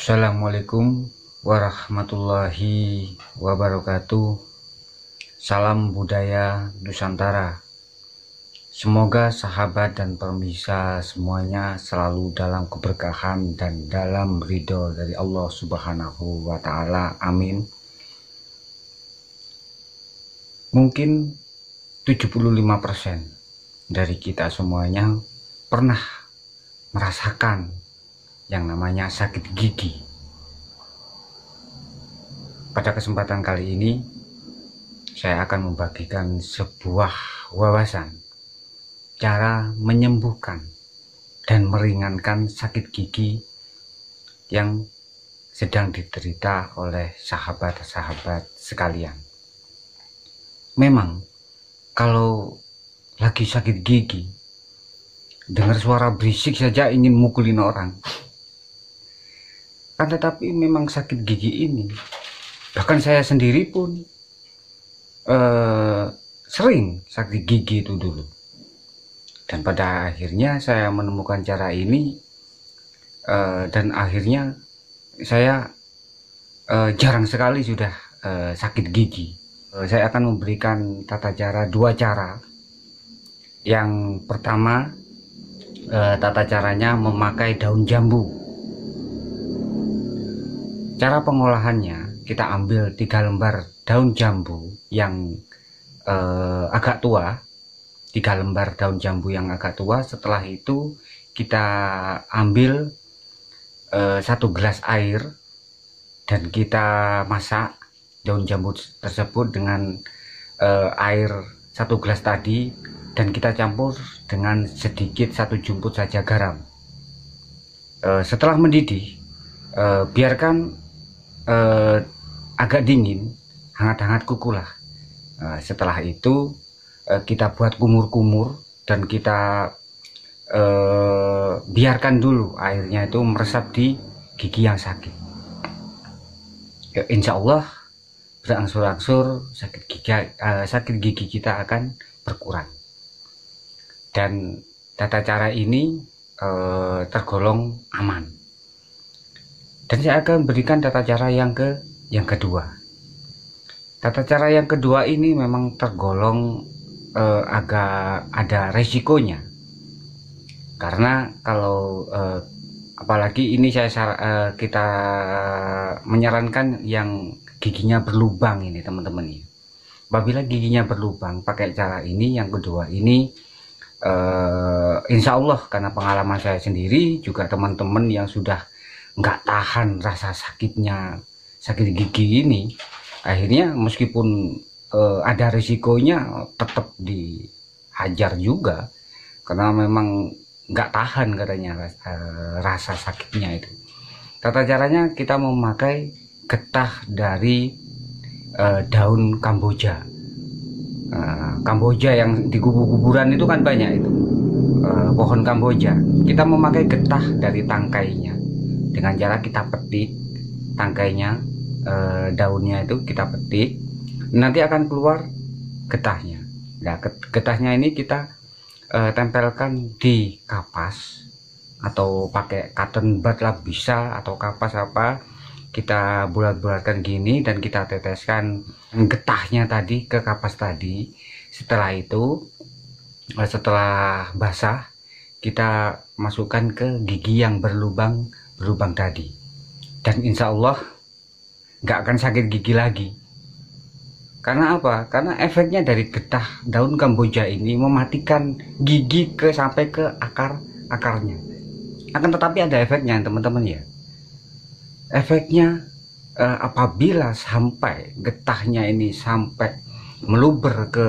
Assalamualaikum warahmatullahi wabarakatuh. Salam budaya Nusantara. Semoga sahabat dan pemirsa semuanya selalu dalam keberkahan dan dalam ridho dari Allah Subhanahu wa Ta'ala. Amin. Mungkin 75% dari kita semuanya pernah merasakan yang namanya sakit gigi. Pada kesempatan kali ini saya akan membagikan sebuah wawasan cara menyembuhkan dan meringankan sakit gigi yang sedang diderita oleh sahabat-sahabat sekalian. Memang kalau lagi sakit gigi, dengar suara berisik saja ingin mukulin orang. Kan tetapi memang sakit gigi ini, bahkan saya sendiri pun sering sakit gigi itu dulu. Dan pada akhirnya saya menemukan cara ini, dan akhirnya saya jarang sekali sudah sakit gigi. Saya akan memberikan dua cara. Yang pertama, tata caranya memakai daun jambu. Cara pengolahannya, kita ambil 3 lembar daun jambu yang agak tua, 3 lembar daun jambu yang agak tua. Setelah itu kita ambil 1 gelas air dan kita masak daun jambu tersebut dengan air 1 gelas tadi, dan kita campur dengan sedikit 1 jumput saja garam. Setelah mendidih, biarkan agak dingin, hangat-hangat kukulah. Setelah itu kita buat kumur-kumur dan kita biarkan dulu airnya itu meresap di gigi yang sakit. Insya Allah berangsur-angsur sakit gigi kita akan berkurang. Dan tata cara ini tergolong aman. Dan saya akan berikan tata cara yang kedua. Tata cara yang kedua ini memang tergolong agak ada resikonya. Karena kalau apalagi ini kita menyarankan yang giginya berlubang ini, teman-teman ya. Apabila giginya berlubang, pakai cara ini yang kedua ini, insya Allah, karena pengalaman saya sendiri juga teman-teman yang sudah nggak tahan rasa sakit gigi ini, akhirnya meskipun ada risikonya tetap dihajar juga, karena memang nggak tahan katanya rasa sakitnya itu. Tata caranya kita memakai getah dari daun Kamboja. Kamboja yang di kuburan itu kan banyak itu, pohon Kamboja. Kita memakai getah dari tangkainya dengan cara kita petik tangkainya, daunnya itu kita petik, nanti akan keluar getahnya. Nah, getahnya ini kita tempelkan di kapas atau pakai cotton bud lah bisa, atau kapas apa, kita bulat-bulatkan gini dan kita teteskan getahnya tadi ke kapas tadi. Setelah itu, setelah basah, kita masukkan ke gigi yang berlubang tadi, dan insya Allah nggak akan sakit gigi lagi. Karena apa? Karena efeknya dari getah daun Kamboja ini mematikan gigi sampai ke akarnya. Akan tetapi ada efeknya, teman-teman ya. Efeknya apabila sampai getahnya ini sampai meluber ke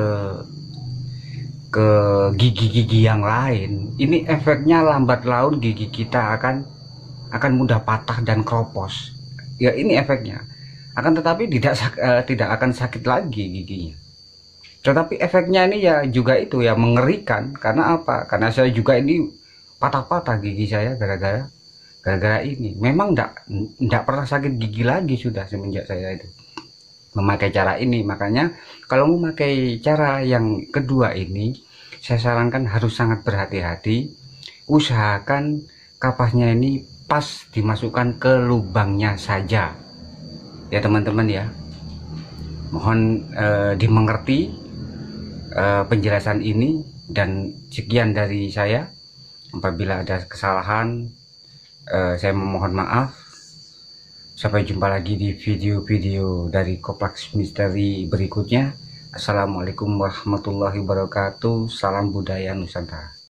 gigi-gigi yang lain, ini efeknya lambat laun gigi kita akan mudah patah dan kropos. Ya, ini efeknya. Akan tetapi tidak akan sakit lagi giginya. Tetapi efeknya ini ya juga itu ya mengerikan. Karena apa? Karena saya juga ini patah-patah gigi saya gara-gara ini. Memang tidak pernah sakit gigi lagi sudah semenjak saya itu memakai cara ini. Makanya kalau memakai cara yang kedua ini, saya sarankan harus sangat berhati-hati. Usahakan kapasnya ini pas dimasukkan ke lubangnya saja ya teman-teman ya. Mohon dimengerti penjelasan ini, dan sekian dari saya. Apabila ada kesalahan saya memohon maaf. Sampai jumpa lagi di video-video dari Kompleks Misteri berikutnya. Assalamualaikum warahmatullahi wabarakatuh. Salam budaya Nusantara.